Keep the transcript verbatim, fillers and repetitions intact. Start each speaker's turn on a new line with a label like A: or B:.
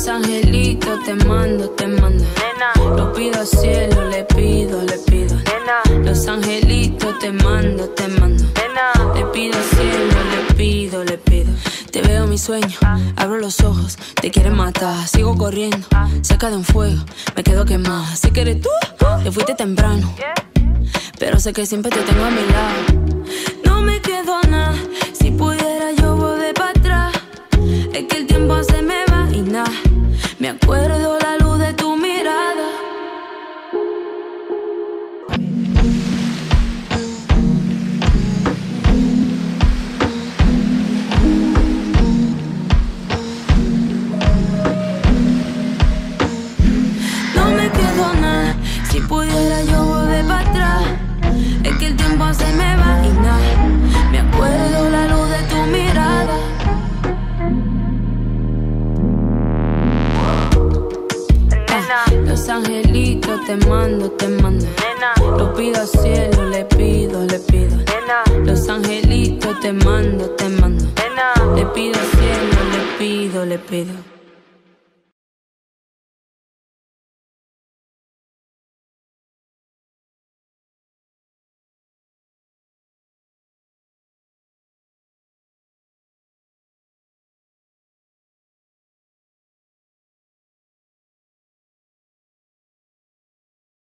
A: Los angelitos te mando, te mando. Nena. Lo pido al cielo, le pido, le pido. Nena. Los angelitos te mando, te mando. Nena. Le pido al cielo, le pido, le pido. Te veo en mi sueño, abro los ojos, te quieren matar. Sigo corriendo, cerca de un fuego, me quedo quemada. Sé que eres tú, te fuiste temprano, pero sé que siempre te tengo a mi lado. No me quedo nada, si pudiera yo volver para atrás. Es que el tiempo se me va y nada, me acuerdo la luz de tu mirada. No me quedo nada, si pudiera yo volver para atrás. Es que el tiempo se me va y nada, me acuerdo la luz de tu mirada. Los angelitos te mando, te mando. Nena. Lo pido al cielo, le pido, le pido. Nena. Los angelitos te mando, te mando. Nena. Le pido al cielo, le pido, le pido.